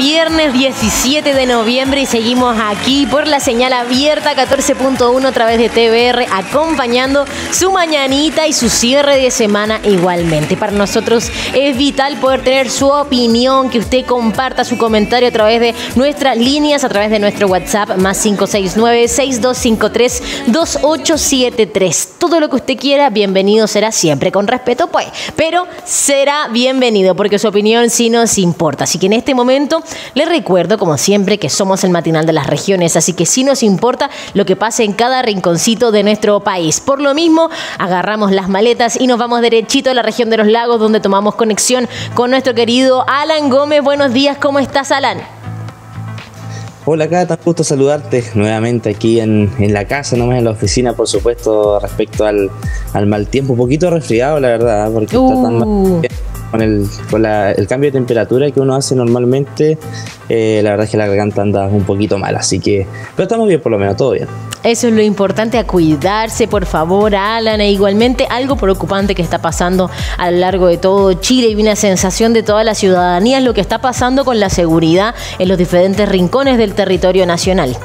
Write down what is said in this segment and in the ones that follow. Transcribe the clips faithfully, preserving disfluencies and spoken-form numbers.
viernes diecisiete de noviembre y seguimos aquí por la señal abierta catorce punto uno a través de T V R, acompañando su mañanita y su cierre de semana igualmente. Para nosotros es vital poder tener su opinión, que usted comparta su comentario a través de nuestras líneas, a través de nuestro WhatsApp más cinco seis nueve, seis dos cinco tres, dos ocho siete tres. Todo lo que usted quiera, bienvenido será siempre, con respeto pues, pero será bienvenido porque su opinión sí nos importa. Así que en este momento les recuerdo, como siempre, que somos el matinal de las regiones, así que sí nos importa lo que pase en cada rinconcito de nuestro país. Por lo mismo, agarramos las maletas y nos vamos derechito a la región de los lagos, donde tomamos conexión con nuestro querido Alan Gómez. Buenos días, ¿cómo estás, Alan? Hola, Cata, gusto saludarte nuevamente aquí en, en la casa, nomás en la oficina, por supuesto, respecto al, al mal tiempo. Un poquito resfriado, la verdad, porque uh. está tan mal con, el, con la, el cambio de temperatura que uno hace normalmente. Eh, la verdad es que la garganta anda un poquito mal, así que... Pero estamos bien, por lo menos, todo bien. Eso es lo importante, a cuidarse, por favor, Alan. E igualmente, algo preocupante que está pasando a lo largo de todo Chile y una sensación de toda la ciudadanía es lo que está pasando con la seguridad en los diferentes rincones del territorio nacional.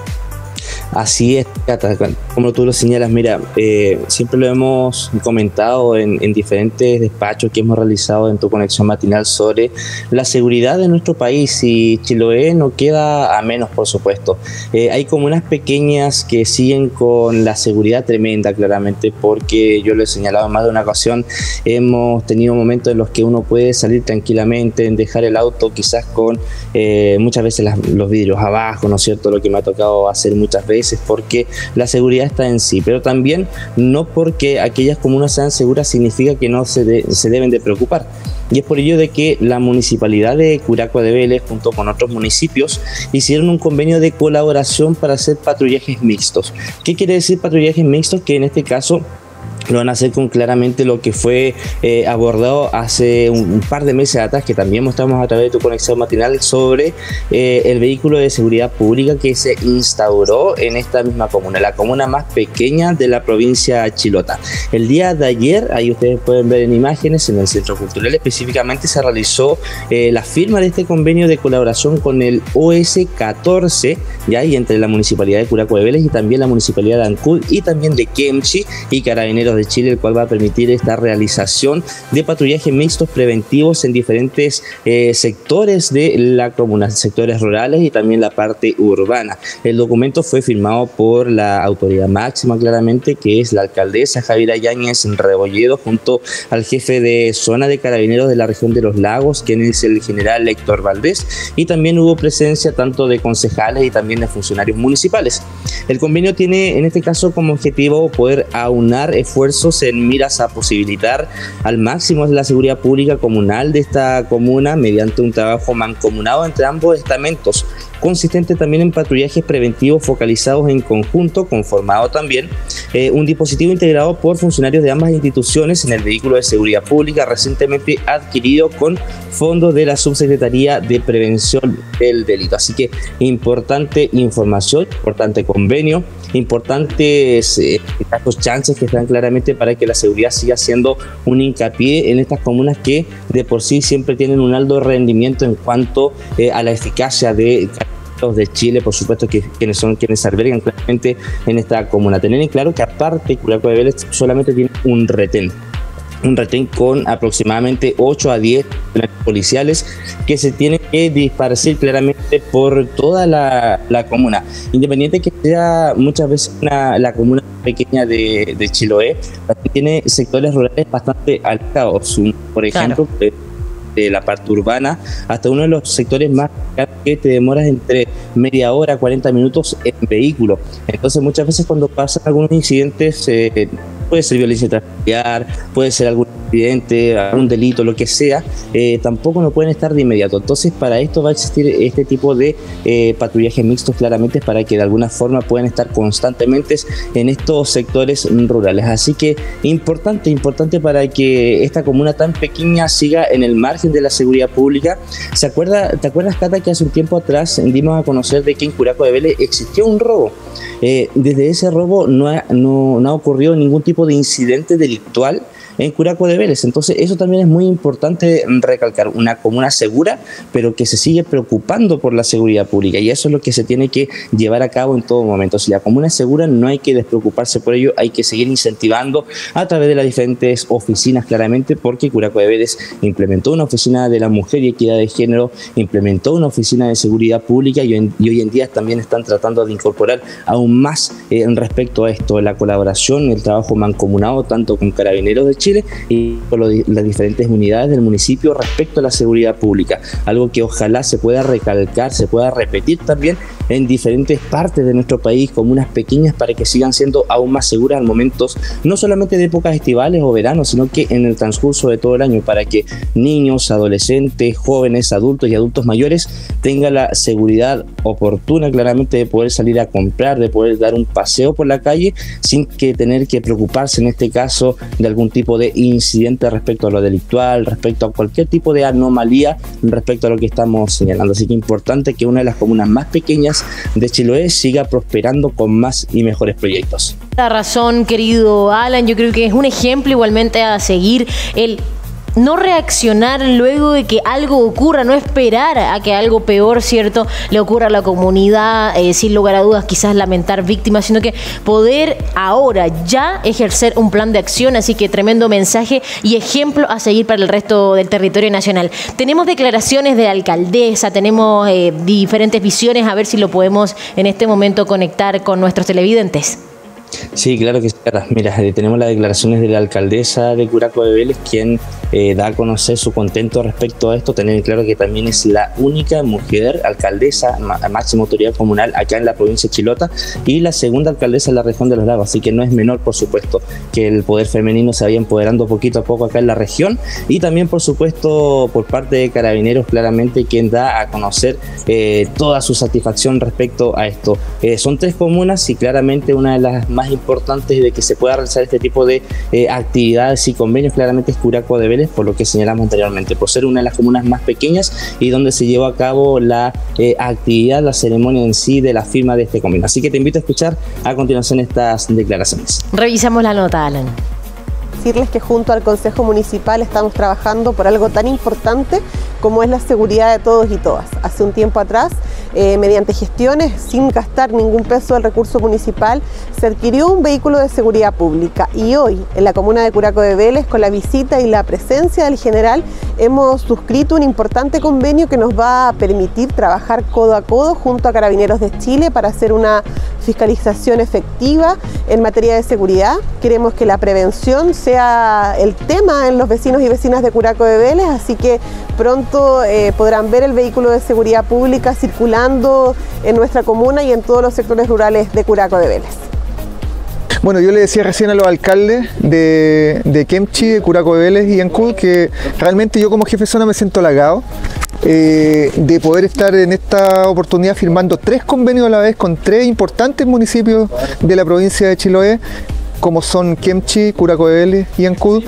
Así es, Cata, como tú lo señalas, mira, eh, siempre lo hemos comentado en, en diferentes despachos que hemos realizado en tu conexión matinal sobre la seguridad de nuestro país, y Chiloé no queda a menos, por supuesto. Eh, hay comunas pequeñas que siguen con la seguridad tremenda, claramente, porque yo lo he señalado en más de una ocasión, hemos tenido momentos en los que uno puede salir tranquilamente, dejar el auto quizás con eh, muchas veces las, los vidrios abajo, ¿no es cierto?, lo que me ha tocado hacer muchas veces, porque la seguridad está en sí, pero también no porque aquellas comunas sean seguras significa que no se, de, se deben de preocupar. Y es por ello de que la municipalidad de Curacao de Vélez, junto con otros municipios, hicieron un convenio de colaboración para hacer patrullajes mixtos. ¿Qué quiere decir patrullajes mixtos? Que en este caso lo van a hacer con claramente lo que fue eh, abordado hace un, un par de meses atrás, que también mostramos a través de tu conexión matinal, sobre eh, el vehículo de seguridad pública que se instauró en esta misma comuna, la comuna más pequeña de la provincia de Chilota. El día de ayer, ahí ustedes pueden ver en imágenes, en el Centro Cultural específicamente, se realizó eh, la firma de este convenio de colaboración con el O S catorce, ya, y entre la Municipalidad de Curacao de Vélez y también la Municipalidad de Ancud y también de Kemchi y Carabineros de Chile, el cual va a permitir esta realización de patrullajes mixtos preventivos en diferentes eh, sectores de la comuna, sectores rurales y también la parte urbana. El documento fue firmado por la autoridad máxima, claramente, que es la alcaldesa Javiera Yáñez Rebolledo, junto al jefe de zona de Carabineros de la región de los lagos, quien es el general Héctor Valdés, y también hubo presencia tanto de concejales y también de funcionarios municipales. El convenio tiene en este caso como objetivo poder aunar esfuerzos en miras a posibilitar al máximo la seguridad pública comunal de esta comuna mediante un trabajo mancomunado entre ambos estamentos, consistente también en patrullajes preventivos focalizados en conjunto, conformado también eh, un dispositivo integrado por funcionarios de ambas instituciones en el vehículo de seguridad pública recientemente adquirido con fondos de la Subsecretaría de Prevención del Delito. Así que importante información, importante convenio, importantes eh, estos chances que están claramente para que la seguridad siga siendo un hincapié en estas comunas que de por sí siempre tienen un alto rendimiento en cuanto eh, a la eficacia de de Chile, por supuesto, que quienes son quienes albergan claramente en esta comuna. Tener en claro que aparte Curacao de Vélez solamente tiene un retén. un retén con aproximadamente ocho a diez policiales que se tienen que disparcir claramente por toda la, la comuna, independiente que sea muchas veces una, la comuna pequeña de, de Chiloé, tiene sectores rurales bastante alejados, por ejemplo, claro, de, de la parte urbana hasta uno de los sectores más que te demoras entre media hora, cuarenta minutos en vehículo. Entonces muchas veces cuando pasan algunos incidentes, eh, puede ser violencia intrafamiliar, puede ser algún accidente, algún delito, lo que sea, eh, tampoco no pueden estar de inmediato. Entonces para esto va a existir este tipo de eh, patrullajes mixtos, claramente, para que de alguna forma puedan estar constantemente en estos sectores rurales. Así que importante, importante para que esta comuna tan pequeña siga en el margen de la seguridad pública. ¿Se acuerda, ¿Te acuerdas, Cata, que hace un tiempo atrás dimos a conocer de que en Curacao de Vélez existió un robo? Eh, desde ese robo no ha, no, no ha ocurrido ningún tipo de incidente delictual en Curacao de Vélez. Entonces eso también es muy importante recalcar, una comuna segura, pero que se sigue preocupando por la seguridad pública, y eso es lo que se tiene que llevar a cabo en todo momento. Si la comuna es segura, no hay que despreocuparse por ello, hay que seguir incentivando a través de las diferentes oficinas, claramente, porque Curacao de Vélez implementó una oficina de la mujer y equidad de género, implementó una oficina de seguridad pública, y hoy, y hoy en día también están tratando de incorporar aún más eh, respecto a esto, la colaboración, el trabajo mancomunado tanto con Carabineros de Chile y con los, las diferentes unidades del municipio respecto a la seguridad pública, algo que ojalá se pueda recalcar, se pueda repetir también en diferentes partes de nuestro país, comunas pequeñas, para que sigan siendo aún más seguras en momentos no solamente de épocas estivales o veranos, sino que en el transcurso de todo el año, para que niños, adolescentes, jóvenes, adultos y adultos mayores tengan la seguridad oportuna, claramente, de poder salir a comprar, de poder dar un paseo por la calle sin que tener que preocuparse en este caso de algún tipo de incidente respecto a lo delictual, respecto a cualquier tipo de anomalía respecto a lo que estamos señalando. Así que es importante que una de las comunas más pequeñas de Chiloé siga prosperando con más y mejores proyectos. La razón, querido Alan, yo creo que es un ejemplo igualmente a seguir, el no reaccionar luego de que algo ocurra, no esperar a que algo peor, ¿cierto?, le ocurra a la comunidad, eh, sin lugar a dudas quizás lamentar víctimas, sino que poder ahora ya ejercer un plan de acción. Así que tremendo mensaje y ejemplo a seguir para el resto del territorio nacional. Tenemos declaraciones de la alcaldesa, tenemos eh, diferentes visiones, a ver si lo podemos en este momento conectar con nuestros televidentes. Sí, claro que sí. Mira, tenemos las declaraciones de la alcaldesa de Curacao de Vélez, quien eh, da a conocer su contento respecto a esto. Tener claro que también es la única mujer alcaldesa, máxima autoridad comunal acá en la provincia de Chilota, y la segunda alcaldesa en la región de Los Lagos, así que no es menor, por supuesto, que el poder femenino se vaya empoderando poquito a poco acá en la región. Y también, por supuesto, por parte de Carabineros, claramente, quien da a conocer eh, toda su satisfacción respecto a esto. Eh, son tres comunas y claramente una de las más importantes de que se pueda realizar este tipo de eh, actividades y convenios, claramente es Curacao de Vélez, por lo que señalamos anteriormente, por ser una de las comunas más pequeñas y donde se llevó a cabo la eh, actividad, la ceremonia en sí de la firma de este convenio. Así que te invito a escuchar a continuación estas declaraciones. Revisamos la nota, Alan. Decirles que junto al Consejo Municipal estamos trabajando por algo tan importante como es la seguridad de todos y todas. Hace un tiempo atrás, eh, mediante gestiones, sin gastar ningún peso del recurso municipal, se adquirió un vehículo de seguridad pública, y hoy en la comuna de Curacao de Vélez, con la visita y la presencia del general, hemos suscrito un importante convenio que nos va a permitir trabajar codo a codo junto a Carabineros de Chile para hacer una fiscalización efectiva en materia de seguridad. Queremos que la prevención sea el tema en los vecinos y vecinas de Curacao de Vélez, así que pronto eh, podrán ver el vehículo de seguridad pública circulando en nuestra comuna y en todos los sectores rurales de Curacao de Vélez. Bueno, yo le decía recién a los alcaldes de, de Kemchi, de Curacao de Vélez y Ancud que realmente yo como jefe de zona me siento halagado eh, de poder estar en esta oportunidad firmando tres convenios a la vez con tres importantes municipios de la provincia de Chiloé, como son Kemchi, Curacao de Vélez y Ancud,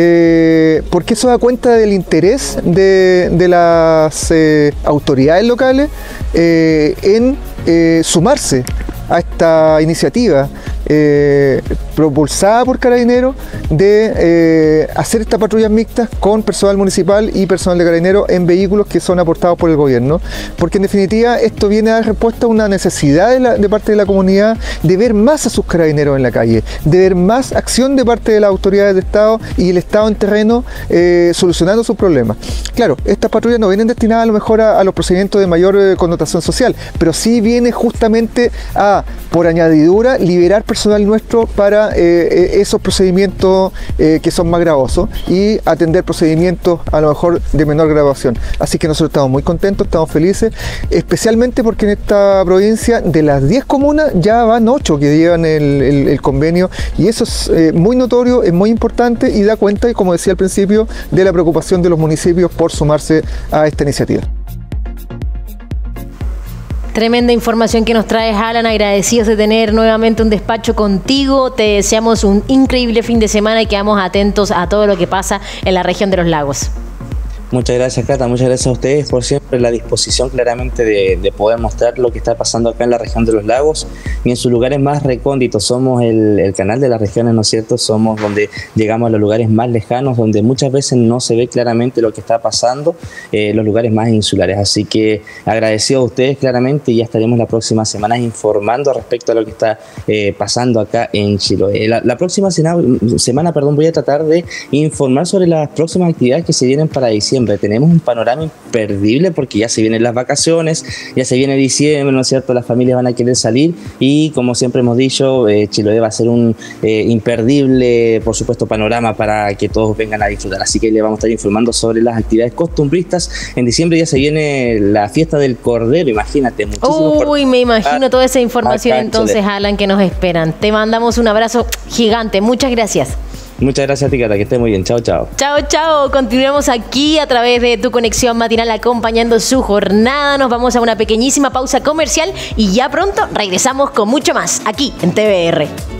eh, porque eso da cuenta del interés de, de las eh, autoridades locales eh, en eh, sumarse a esta iniciativa eh, propulsada por Carabineros de eh, hacer estas patrullas mixtas con personal municipal y personal de Carabineros en vehículos que son aportados por el gobierno, porque en definitiva esto viene a dar respuesta a una necesidad de, la, de parte de la comunidad de ver más a sus carabineros en la calle, de ver más acción de parte de las autoridades de Estado y el Estado en terreno eh, solucionando sus problemas. Claro, estas patrullas no vienen destinadas a lo mejor a, a los procedimientos de mayor eh, connotación social, pero sí viene justamente a, por añadidura, liberar personal nuestro para eh, esos procedimientos eh, que son más gravosos y atender procedimientos a lo mejor de menor graduación. Así que nosotros estamos muy contentos, estamos felices, especialmente porque en esta provincia de las diez comunas ya van ocho que llevan el, el, el convenio, y eso es eh, muy notorio, es muy importante y da cuenta, como decía al principio, de la preocupación de los municipios por sumarse a esta iniciativa. Tremenda información que nos traes, Alan, agradecidos de tener nuevamente un despacho contigo. Te deseamos un increíble fin de semana y quedamos atentos a todo lo que pasa en la región de los lagos. Muchas gracias, Cata, muchas gracias a ustedes por siempre la disposición claramente de, de poder mostrar lo que está pasando acá en la región de los lagos y en sus lugares más recónditos. Somos el, el canal de las regiones, ¿no es cierto? Somos donde llegamos a los lugares más lejanos, donde muchas veces no se ve claramente lo que está pasando, eh, los lugares más insulares. Así que agradecido a ustedes claramente y ya estaremos la próxima semana informando respecto a lo que está eh, pasando acá en Chiloé. La, la próxima semana, semana perdón, voy a tratar de informar sobre las próximas actividades que se vienen para diciembre. Tenemos un panorama imperdible porque ya se vienen las vacaciones, ya se viene diciembre, ¿no es cierto? Las familias van a querer salir y, como siempre hemos dicho, eh, Chiloé va a ser un eh, imperdible, por supuesto, panorama para que todos vengan a disfrutar. Así que le vamos a estar informando sobre las actividades costumbristas. En diciembre ya se viene la fiesta del Cordero, imagínate. Muchísimos Uy, me imagino toda esa información entonces, Alan, que nos esperan. Te mandamos un abrazo gigante. Muchas gracias. Muchas gracias a ti, Cata, que estés muy bien. Chao, chao. Chao, chao. Continuamos aquí a través de tu conexión matinal acompañando su jornada. Nos vamos a una pequeñísima pausa comercial y ya pronto regresamos con mucho más aquí en T V R.